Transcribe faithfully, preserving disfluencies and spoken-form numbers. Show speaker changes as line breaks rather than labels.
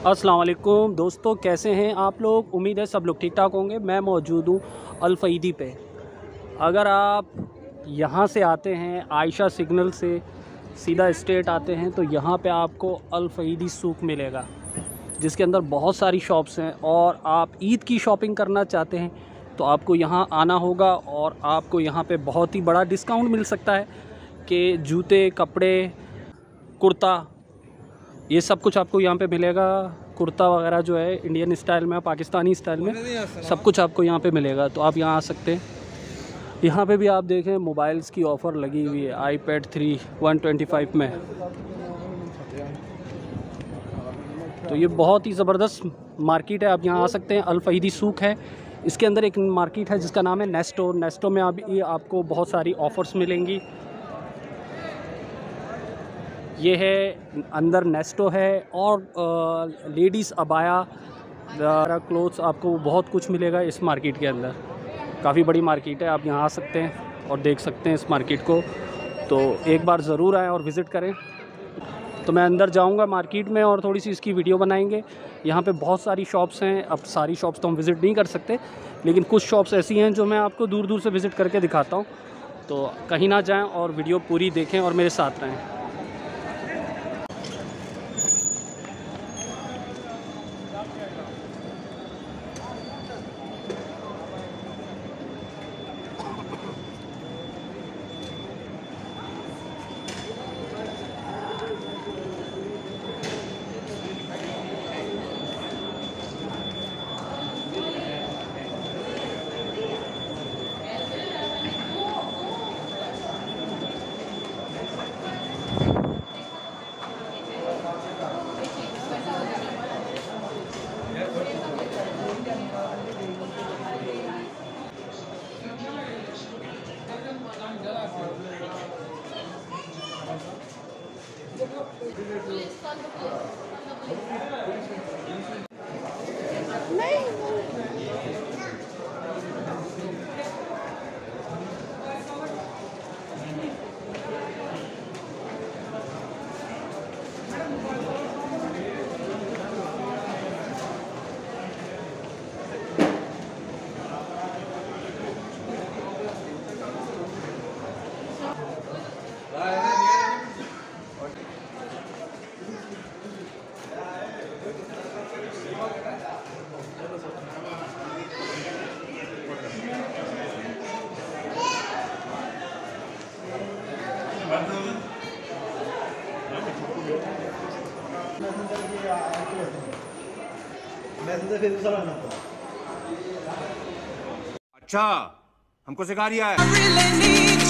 अस्सलाम वालेकुम दोस्तों, कैसे हैं आप लोग। उम्मीद है सब लोग ठीक ठाक होंगे। मैं मौजूद हूँ अल फ़ईदी पे। अगर आप यहाँ से आते हैं आयशा सिग्नल से सीधा स्ट्रेट आते हैं तो यहाँ पे आपको अल फ़ईदी सूक़ मिलेगा, जिसके अंदर बहुत सारी शॉप्स हैं। और आप ईद की शॉपिंग करना चाहते हैं तो आपको यहाँ आना होगा और आपको यहाँ पे बहुत ही बड़ा डिस्काउंट मिल सकता है कि जूते, कपड़े, कुर्ता, ये सब कुछ आपको यहाँ पे मिलेगा। कुर्ता वगैरह जो है इंडियन स्टाइल में, पाकिस्तानी स्टाइल में, सब कुछ आपको यहाँ पे मिलेगा। तो आप यहाँ आ सकते हैं। यहाँ पे भी आप देखें मोबाइल्स की ऑफ़र लगी हुई है iPad three one twenty five में। तो ये बहुत ही ज़बरदस्त मार्केट है, आप यहाँ आ सकते हैं। अल फ़ईदी सूक़ है, इसके अंदर एक मार्केट है जिसका नाम है नेस्टो। नेस्टो में आप ये आपको बहुत सारी ऑफ़र्स मिलेंगी। ये है अंदर नेस्टो है और आ, लेडीज़ अबाया क्लोथ्स, आपको बहुत कुछ मिलेगा इस मार्केट के अंदर। काफ़ी बड़ी मार्केट है, आप यहाँ आ सकते हैं और देख सकते हैं इस मार्केट को। तो एक बार ज़रूर आएँ और विज़िट करें। तो मैं अंदर जाऊँगा मार्केट में और थोड़ी सी इसकी वीडियो बनाएंगे। यहाँ पे बहुत सारी शॉप्स हैं। अब सारी शॉप्स तो हम विज़िट नहीं कर सकते, लेकिन कुछ शॉप्स ऐसी हैं जो मैं आपको दूर दूर से विज़िट करके दिखाता हूँ। तो कहीं ना जाएँ और वीडियो पूरी देखें और मेरे साथ रहें।
अच्छा, हमको सिखा रिया है।